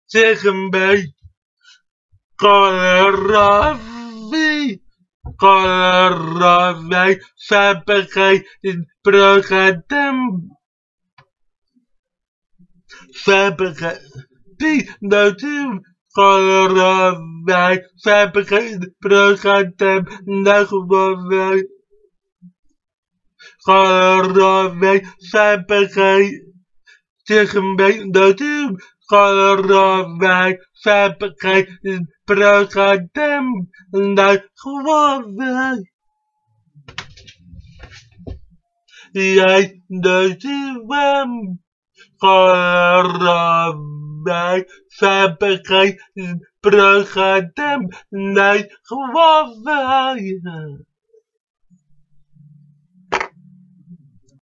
zeggen wij koolrabi. Koolrabi, fabrikant in Bruggentem. Fabrikant, die natuur. Koolrabi, fabrikant in Bruggentem. Koolrabi, fabrikant. Tegen mij natuur. Koolrabi, fabrikant in Bruggentem. Koolrabi. Jij natuur. Koolrabi, fabrikant in Bruggentem. Koolrabi.